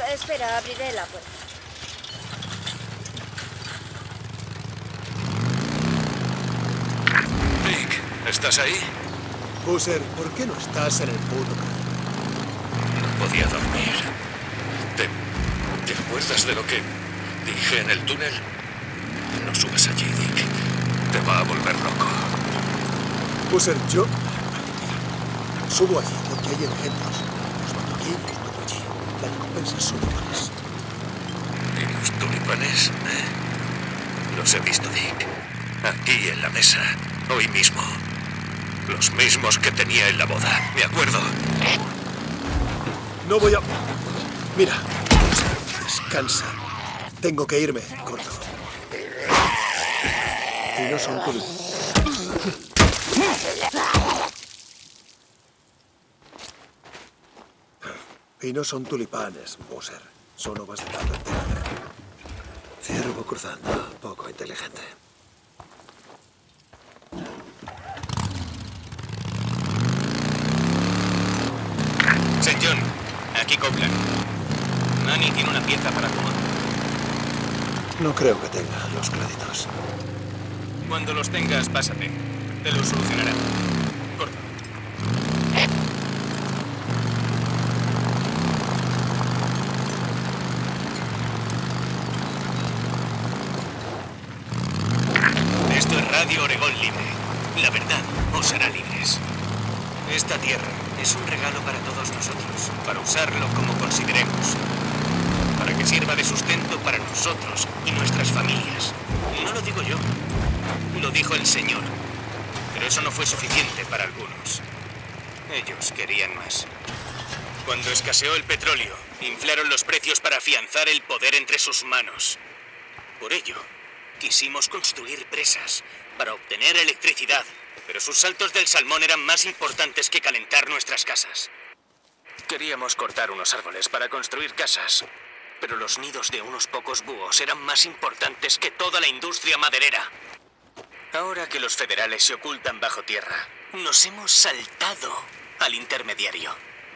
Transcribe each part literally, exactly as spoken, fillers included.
Espera, abriré la puerta. Nick, ¿estás ahí? Boozer, ¿por qué no estás en el puto carro? No podía dormir. ¿Te, ¿Te acuerdas de lo que dije en el túnel? No subas allí, Dick. Te va a volver loco. Boozer, yo... subo allí porque hay engendros. Los mato aquí y los mato allí. La recompensa es solo tulipanes. ¿Y los tulipanes? ¿Eh? Los he visto, Dick. Aquí en la mesa. Hoy mismo. Los mismos que tenía en la boda. Me acuerdo. No voy a... Mira, Boozer, descansa. Tengo que irme, corto. Y no son tulipanes. Y no son tulipanes, Boozer. Son uvas de gato entera. Ciervo cruzando. Poco inteligente. Saint John, aquí Copeland. Manny tiene una pieza para tu moto. No creo que tenga los créditos. Cuando los tengas, pásate. Te los solucionarán. Corta. Esto es Radio Oregón Libre. La verdad os hará libres. Esta tierra es un regalo para todos nosotros, para usarlo como consideremos. Para que sirva de sustento para nosotros y nuestras familias. No lo digo yo, lo dijo el Señor. Pero eso no fue suficiente para algunos. Ellos querían más. Cuando escaseó el petróleo, inflaron los precios para afianzar el poder entre sus manos. Por ello, quisimos construir presas para obtener electricidad, pero sus saltos del salmón eran más importantes que calentar nuestras casas. Queríamos cortar unos árboles para construir casas, pero los nidos de unos pocos búhos eran más importantes que toda la industria maderera. Ahora que los federales se ocultan bajo tierra, nos hemos saltado al intermediario.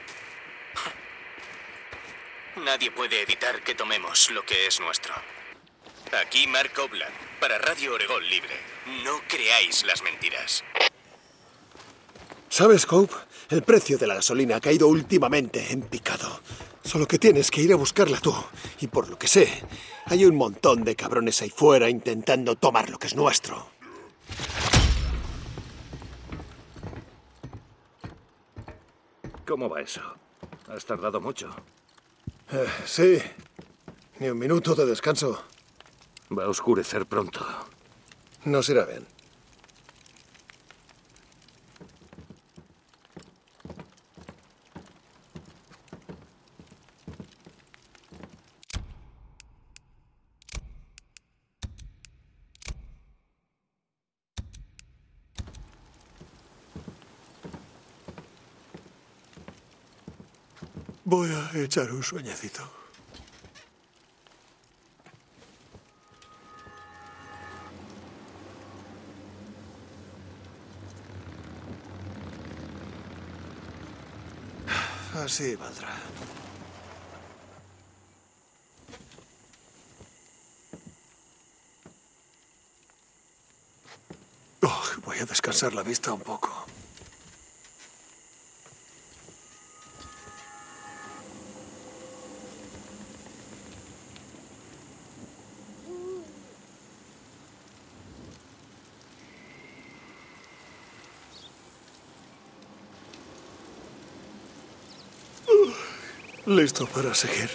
Nadie puede evitar que tomemos lo que es nuestro. Aquí Mark Copeland, para Radio Oregón Libre. No creáis las mentiras. ¿Sabes, Cope? El precio de la gasolina ha caído últimamente en picado. Solo que tienes que ir a buscarla tú. Y por lo que sé, hay un montón de cabrones ahí fuera intentando tomar lo que es nuestro. ¿Cómo va eso? ¿Has tardado mucho? Eh, sí. Ni un minuto de descanso. Va a oscurecer pronto. Nos irá bien. Voy a echar un sueñecito. Así valdrá. Oh, voy a descansar la vista un poco. Listo para seguir.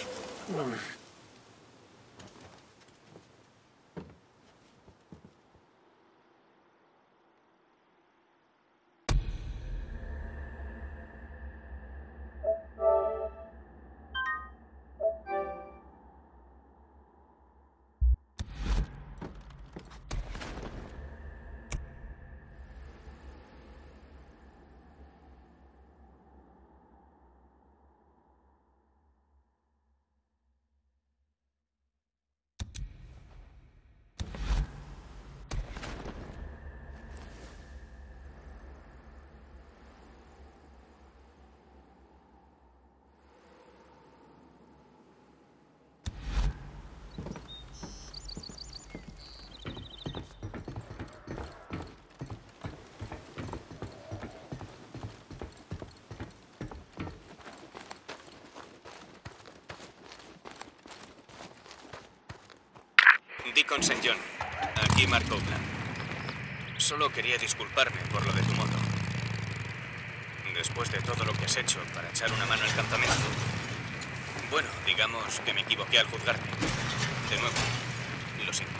Deacon Saint John. Aquí Mark Copeland. Solo quería disculparme por lo de tu moto. Después de todo lo que has hecho para echar una mano al campamento. Bueno, digamos que me equivoqué al juzgarte. De nuevo, lo siento.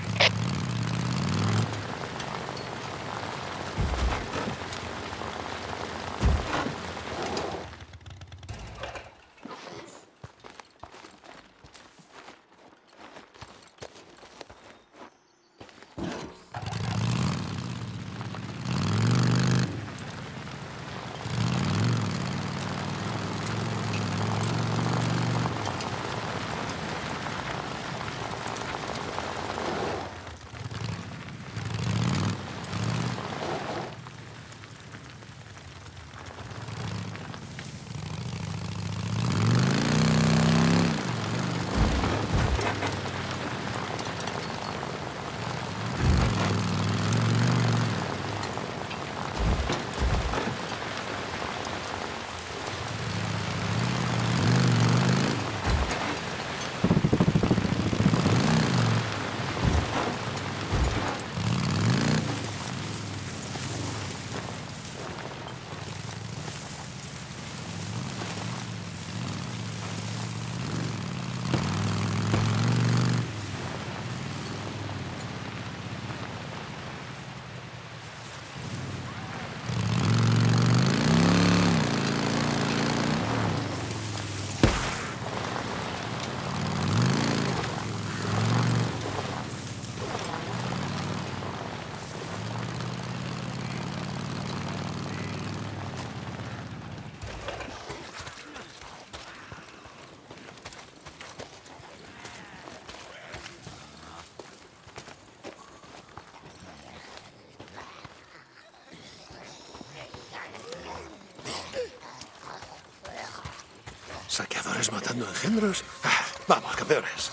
¿Saqueadores matando engendros? Ah, vamos, campeones.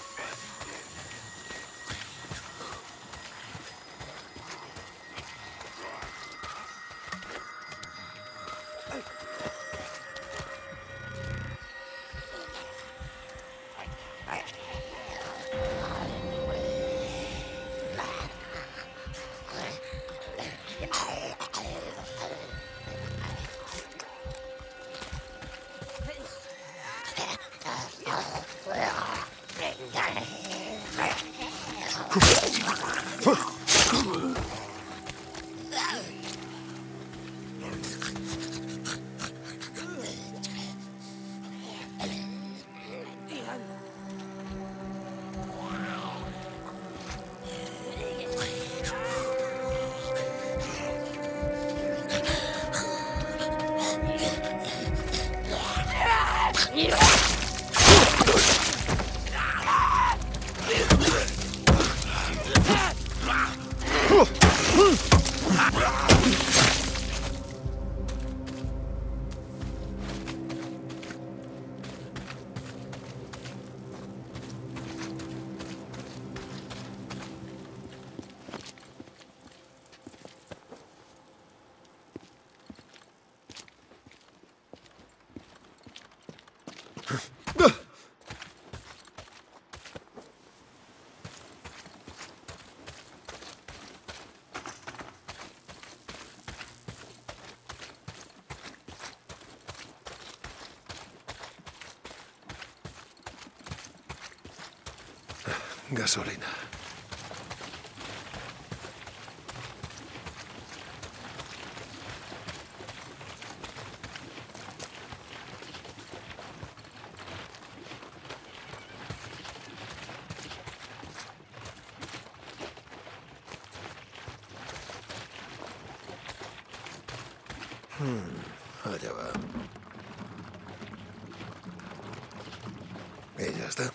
Gasolina. Hmm, allá va. Y ya está.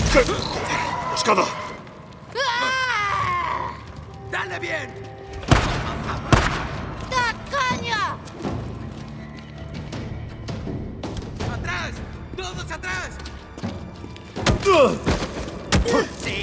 ¡Joder! ¡Moscado! ¡Dale bien! ¡Da caña! ¡Atrás! ¡Todos atrás! ¡Sí!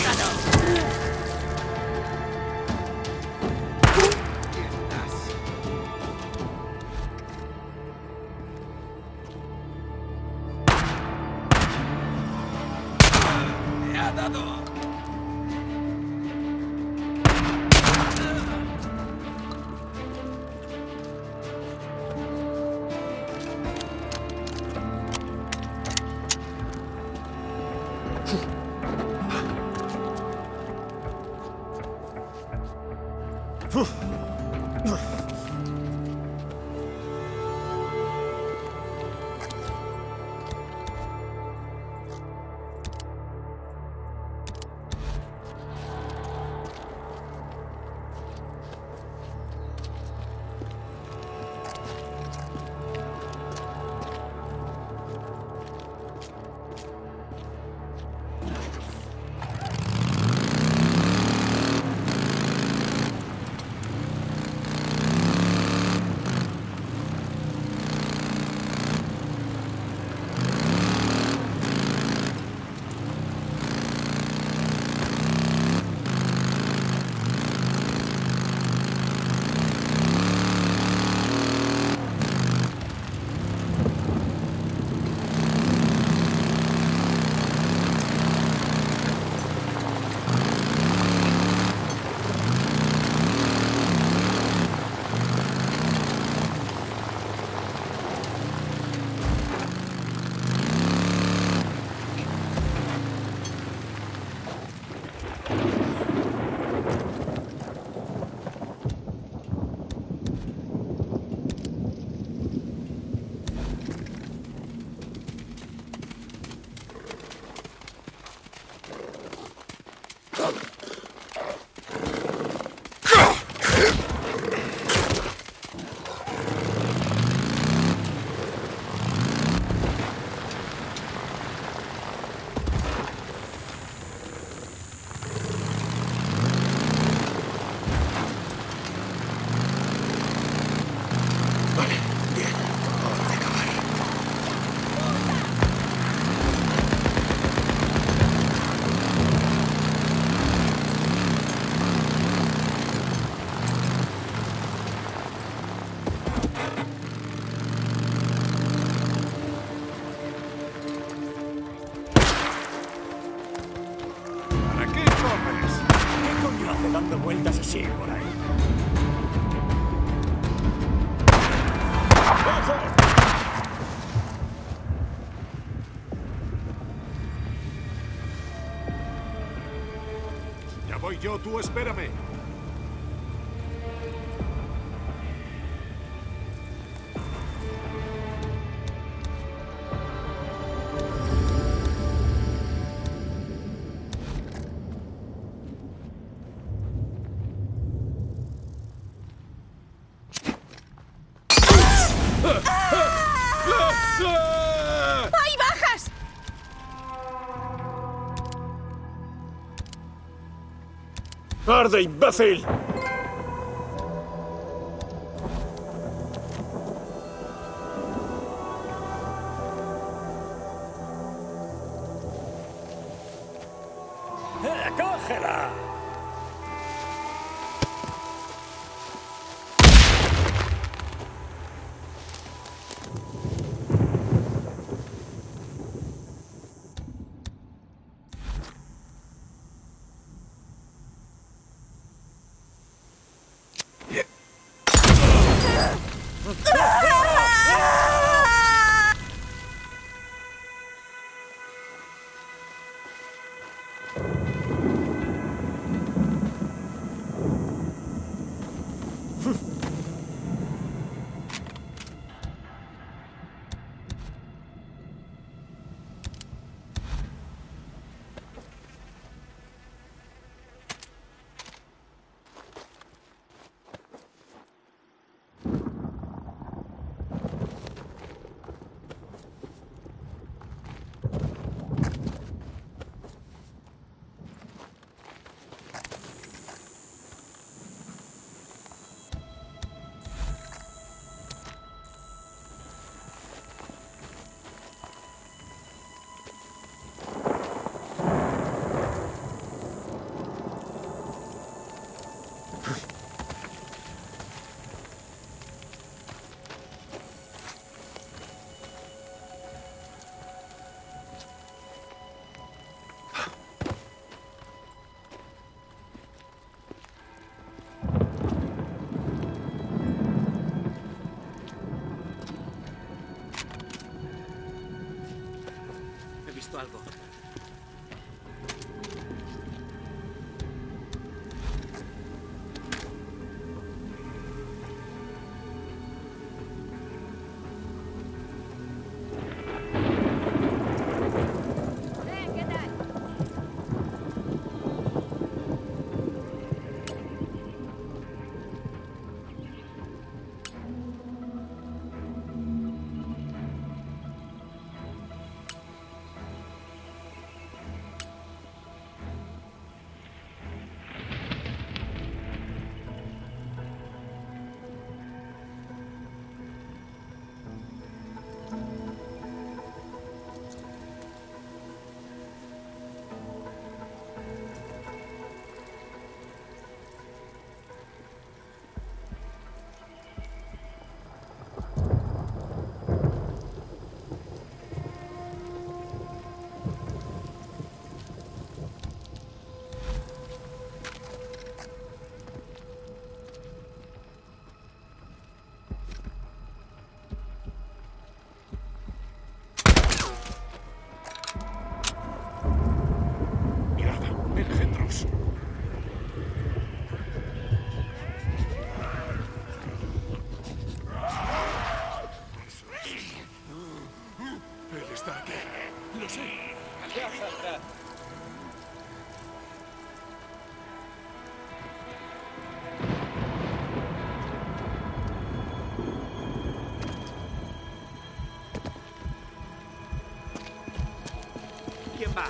dando vueltas así por ahí. ¡Ojo! Ya voy yo, tú espérame. ¡Hay bajas! ¡Arde, imbécil! ¡Eh, cógela! visto algo. Eh, ¿qué tal? Mirad, el Gendros. Él está aquí. Lo sé. Ya saldrá. ¿Quién va?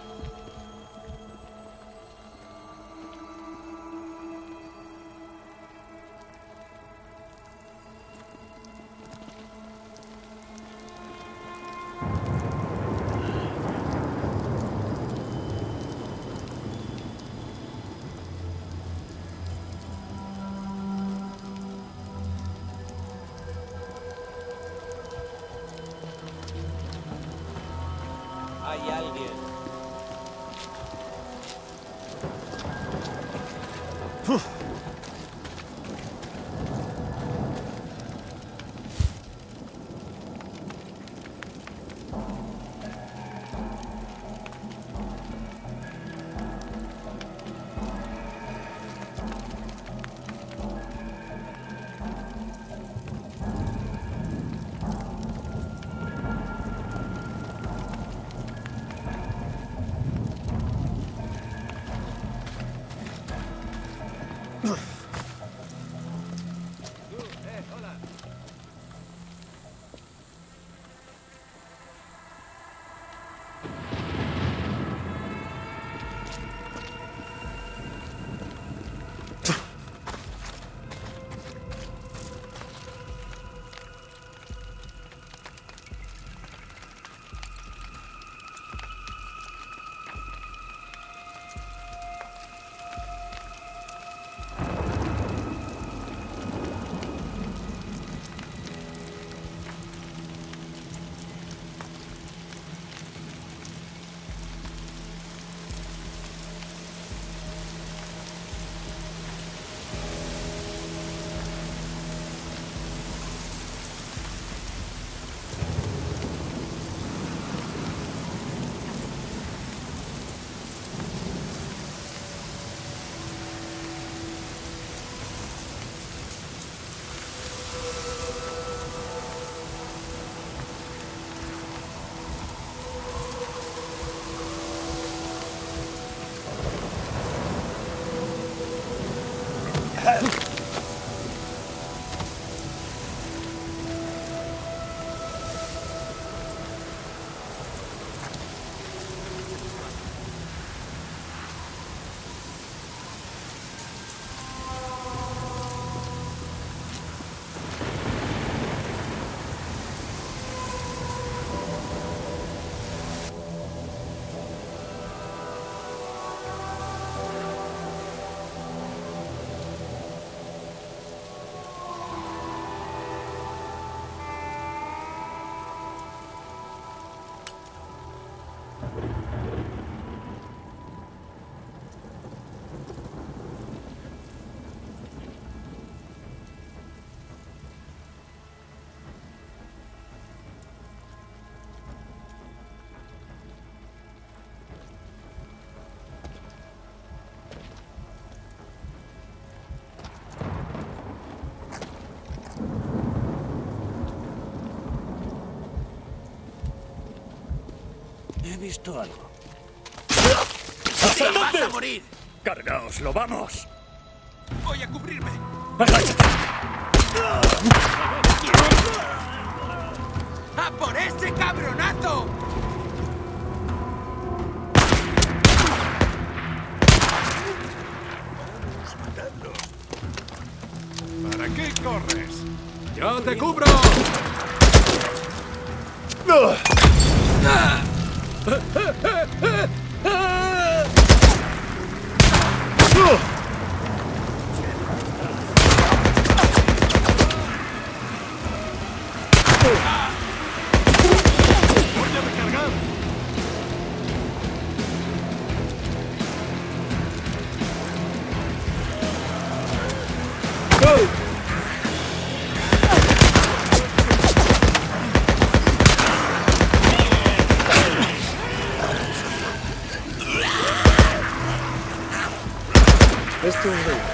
Hay alguien. visto algo. ¡Sí, vas a morir! ¡Cargaoslo, vamos! Voy a cubrirme. ¡Agáchate! ¡A por ese cabronazo! ¿Para qué corres? ¡Yo te cubro! ¡Voy a recargar! Esto es rey.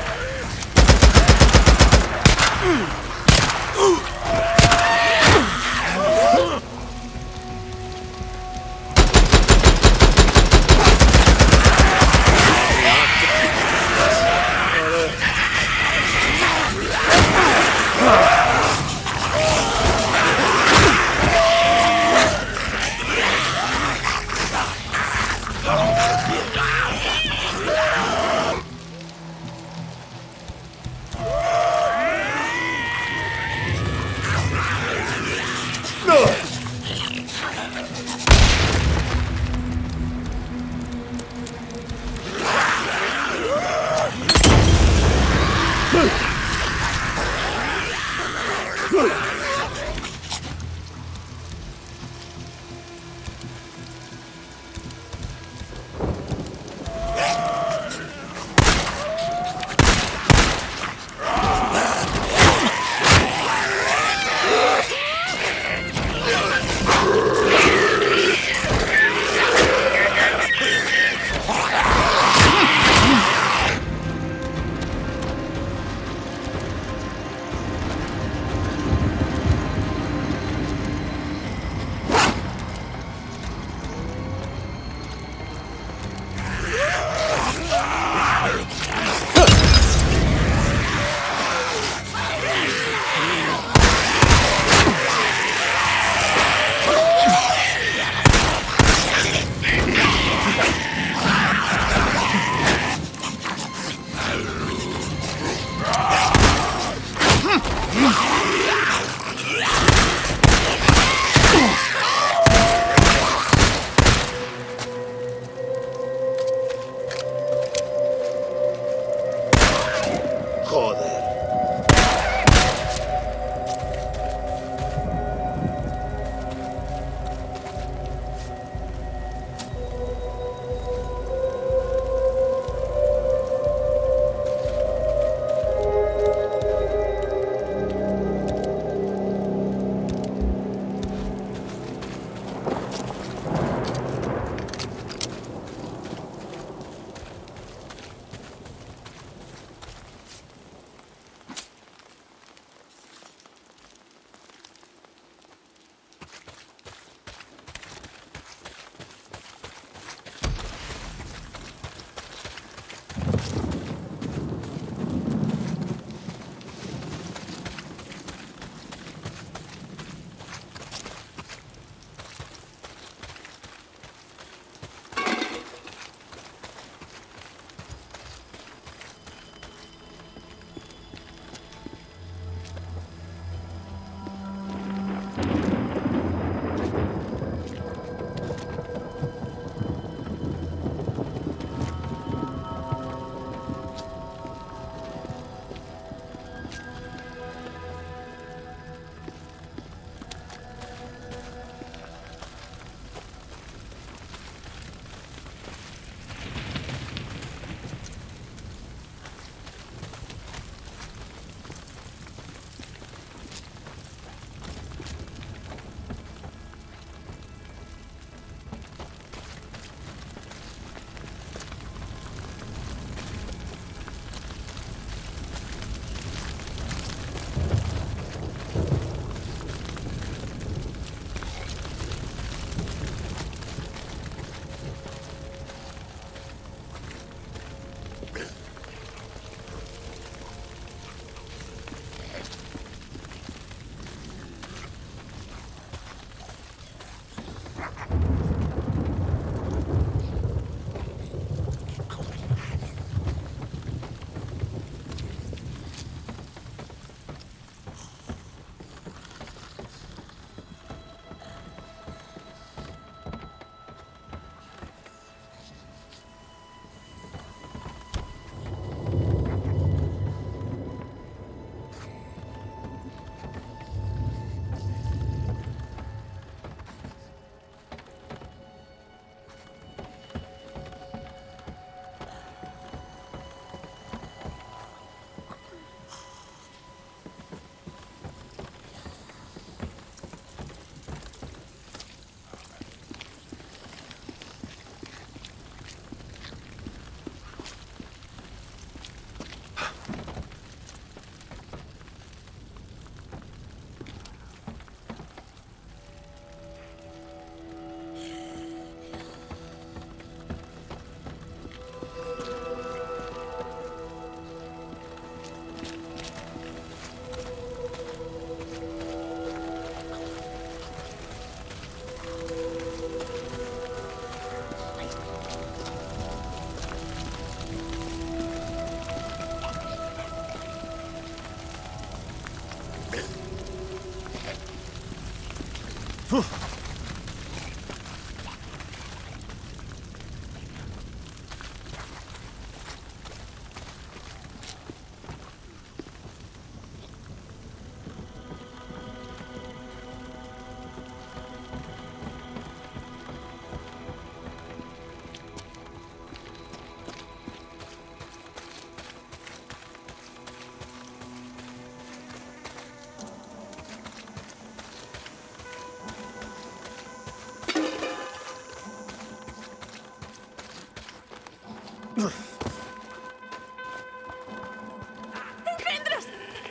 ¡Engendros!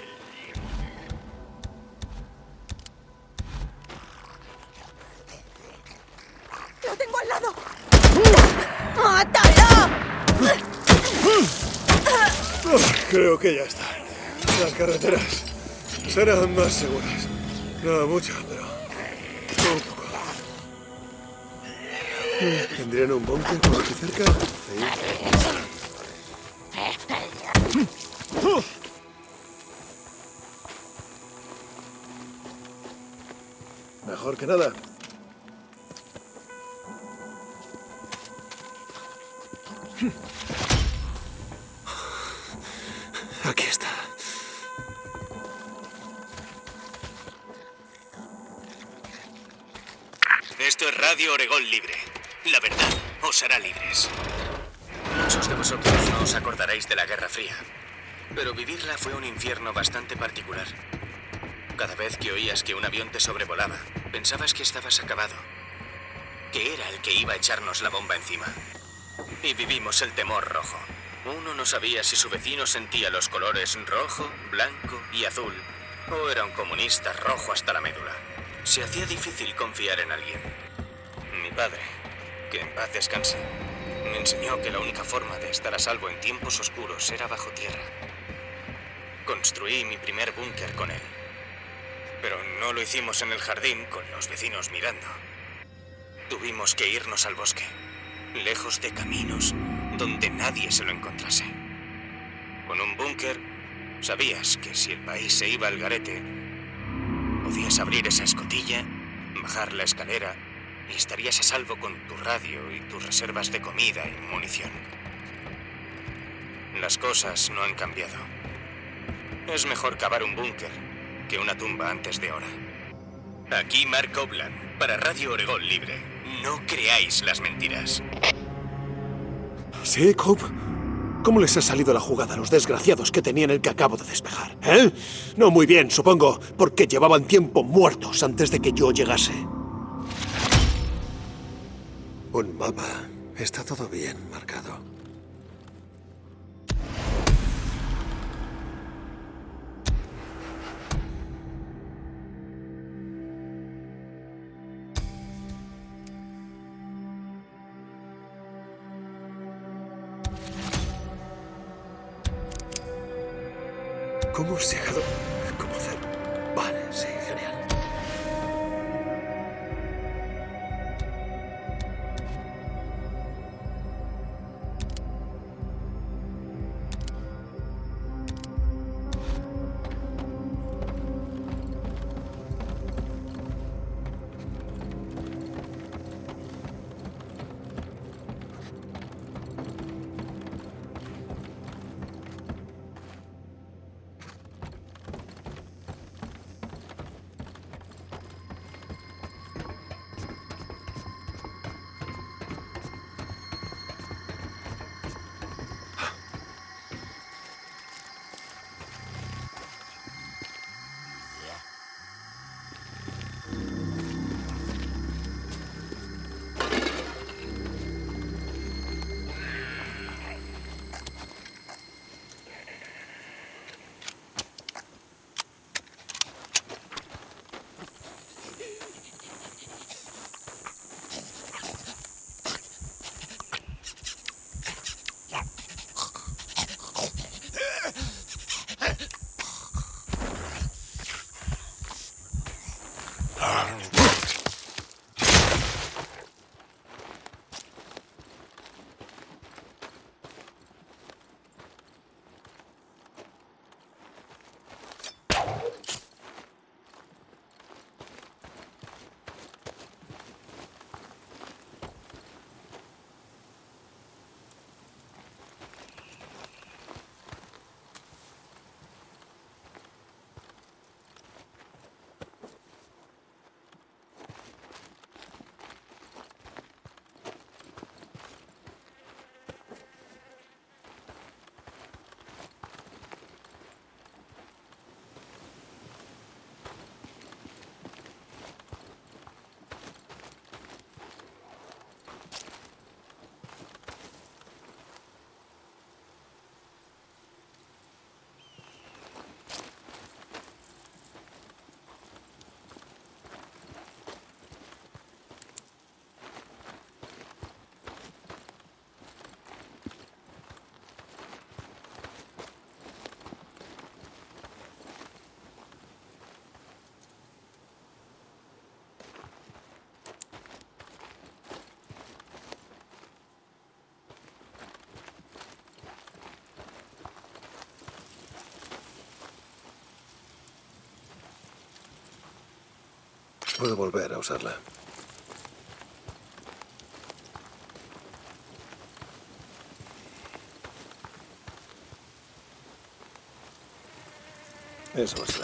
¡Lo tengo al lado! ¡Mátalo! Creo que ya está. Las carreteras serán más seguras. No mucho, pero un poco. ¿Tendrían un búnker por aquí cerca? Sí. Mejor que nada. Aquí está. Esto es Radio Oregón Libre. La verdad os hará libres. Muchos de vosotros no os acordaréis de la Guerra Fría, pero vivirla fue un infierno bastante particular. Cada vez que oías que un avión te sobrevolaba, pensabas que estabas acabado, que era el que iba a echarnos la bomba encima. Y vivimos el temor rojo. Uno no sabía si su vecino sentía los colores rojo, blanco y azul, o era un comunista rojo hasta la médula. Se hacía difícil confiar en alguien. Mi padre, que en paz descanse, me enseñó que la única forma de estar a salvo en tiempos oscuros era bajo tierra. Construí mi primer búnker con él. Pero no lo hicimos en el jardín con los vecinos mirando. Tuvimos que irnos al bosque, lejos de caminos donde nadie se lo encontrase. Con un búnker, sabías que si el país se iba al garete, podías abrir esa escotilla, bajar la escalera y estarías a salvo con tu radio y tus reservas de comida y munición. Las cosas no han cambiado. Es mejor cavar un búnker que una tumba antes de hora. Aquí Mark Copeland, para Radio Oregón Libre. No creáis las mentiras. ¿Sí, Cope? ¿Cómo les ha salido la jugada a los desgraciados que tenían el que acabo de despejar? ¿Eh? No muy bien, supongo, porque llevaban tiempo muertos antes de que yo llegase. Un mapa. Está todo bien marcado. ¿Cómo has llegado? ¿Cómo hacer? Vale, sí, genial. Puedo volver a usarla. Eso está.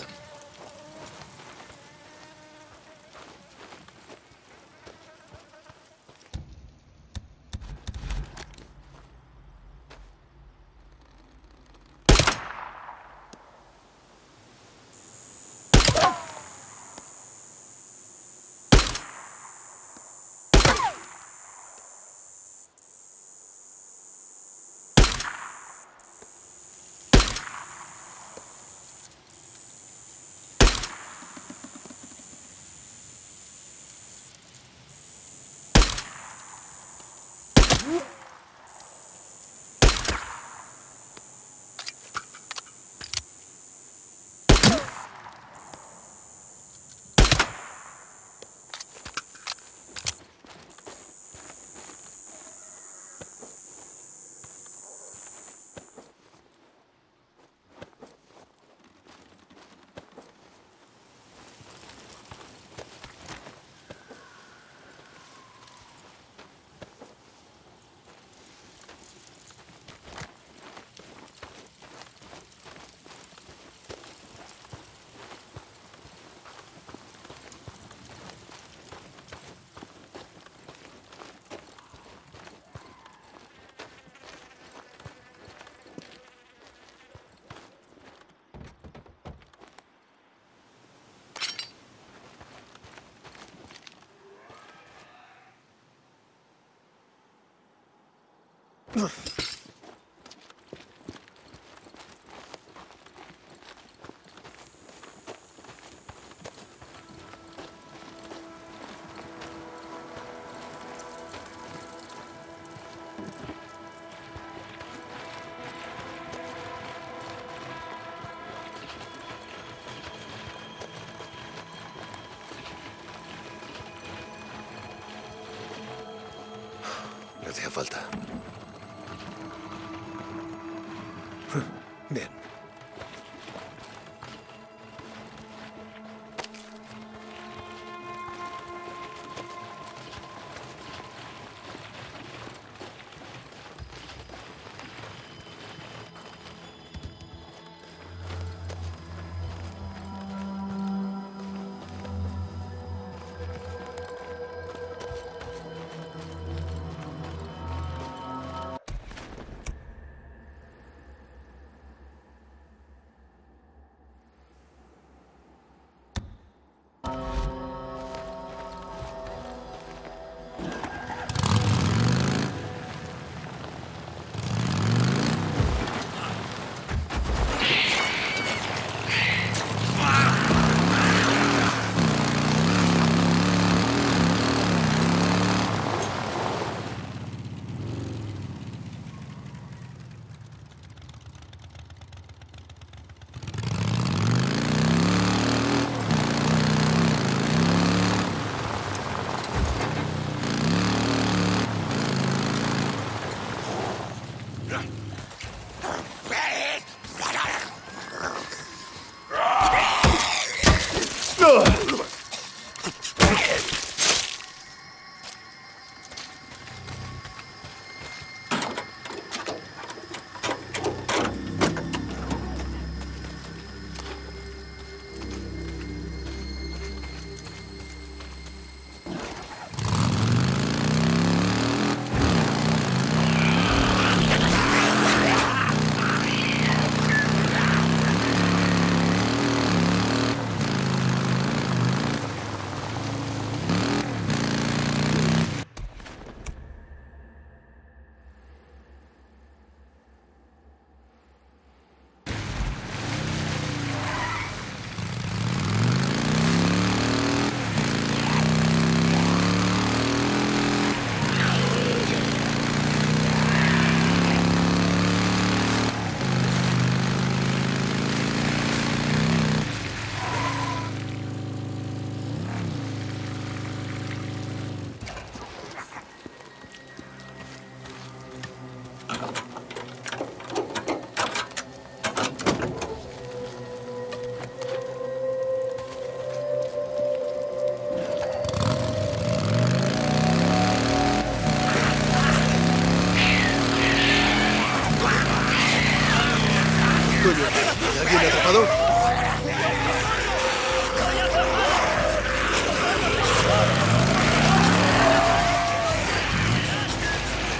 Le hacía falta. Bien.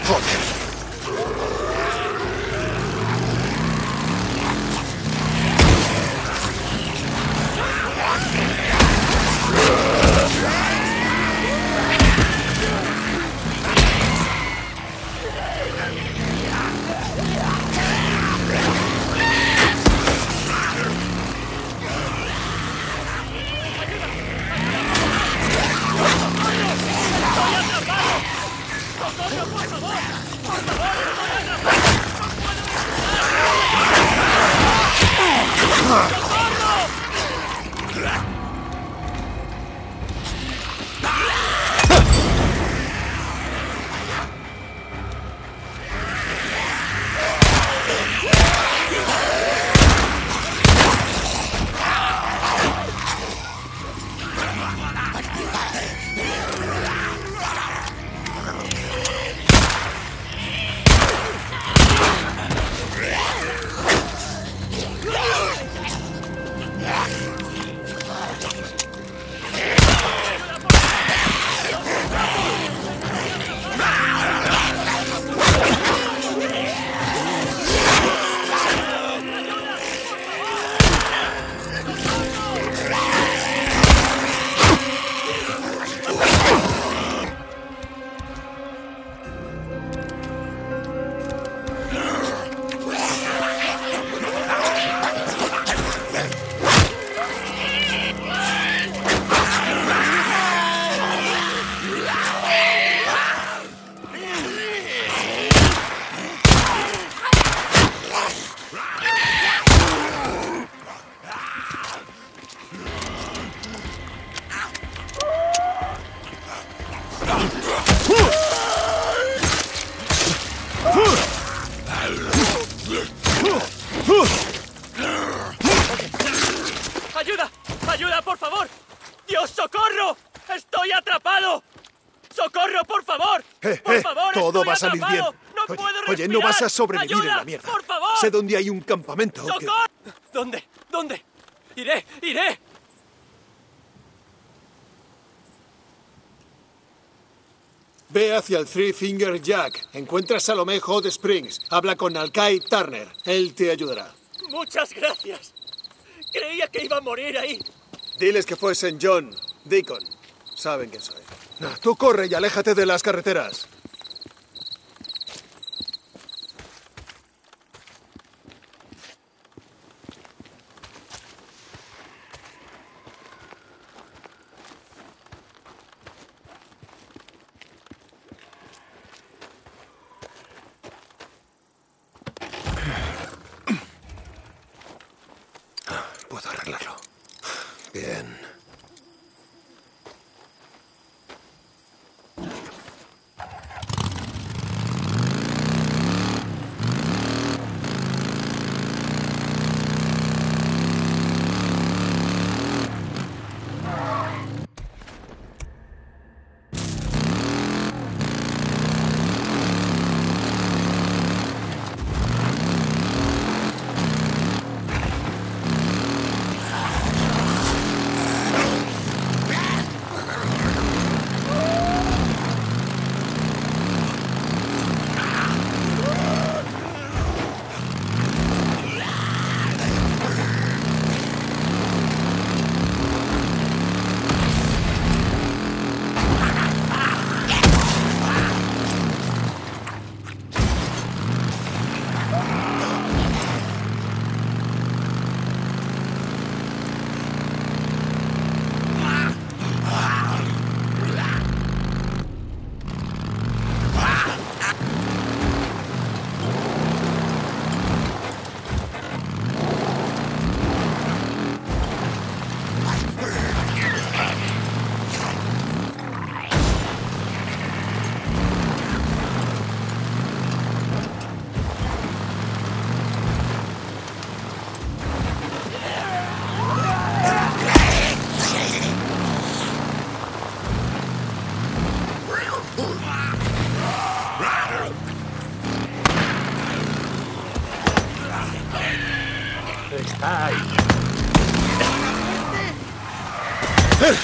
¡Ayuda! ¡Ayuda, por favor! ¡Dios, socorro! ¡Estoy atrapado! ¡Socorro, por favor! Eh, ¡Por eh, favor, todo estoy va a salir bien. atrapado! ¡No Oye, puedo oye, respirar! no vas a sobrevivir ¡Ayuda, en la mierda. por favor! Sé dónde hay un campamento. que- ¡Socorro! ¿Dónde? ¿Dónde? ¡Iré! ¡Iré! Ve hacia el Three Finger Jack. Encuentra a Salomé Hot Springs. Habla con Alkai Turner. Él te ayudará. ¡Muchas gracias! Creía que iba a morir ahí. Diles que fue Saint John, Deacon. Saben quién soy. Ah, Tú corre y aléjate de las carreteras. Puedo arreglarlo. Bien. Está ahí.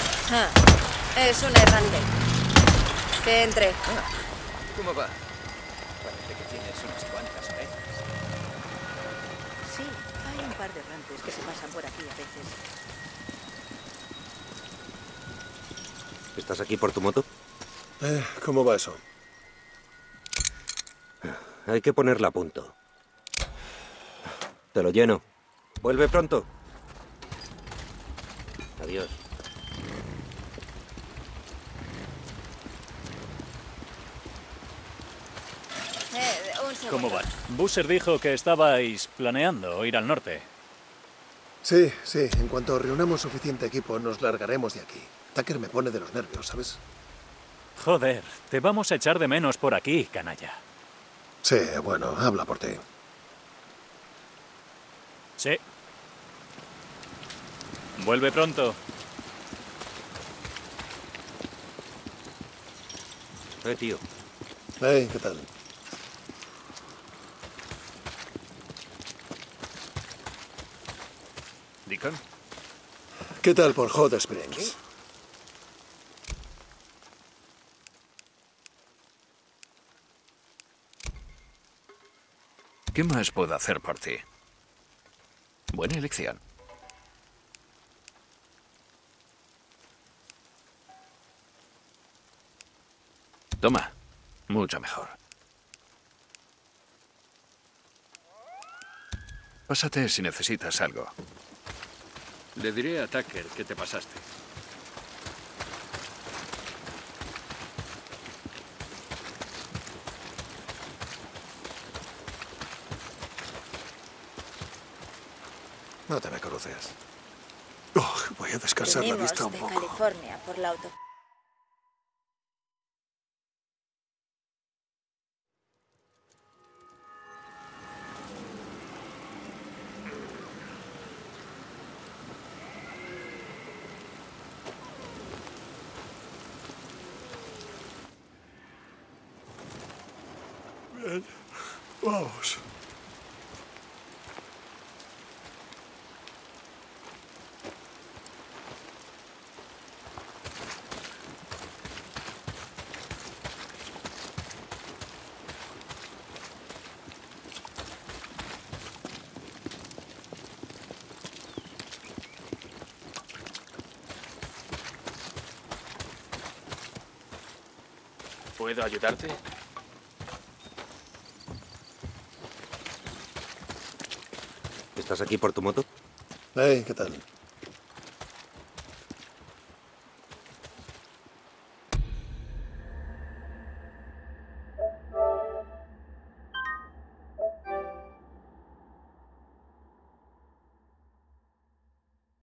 Ah, es un errante. Que entre. ¿Cómo va? Parece que tienes unas cuantas orejas. Sí, hay un par de errantes que se pasan por aquí a veces. ¿Estás aquí por tu moto? Eh, ¿Cómo va eso? Hay que ponerla a punto. Te lo lleno. Vuelve pronto. Adiós. Eh, un segundo. ¿Cómo van? Busser dijo que estabais planeando ir al norte. Sí, sí. En cuanto reunamos suficiente equipo, nos largaremos de aquí. Tucker me pone de los nervios, ¿sabes? Joder, te vamos a echar de menos por aquí, canalla. Sí, bueno, habla por ti. Sí. Vuelve pronto. Eh, tío. Hey, ¿qué tal? ¿Deacon? ¿Qué tal por Hot Springs? ¿Qué más puedo hacer por ti? Buena elección. Toma, mucho mejor. Pásate si necesitas algo. Le diré a Tucker que te pasaste. No te me cruces. Oh, voy a descansar la Venimos vista un de poco. California por la auto. Bien, vamos. ¿Puedo ayudarte? ¿Estás aquí por tu moto? Hey, ¿qué tal?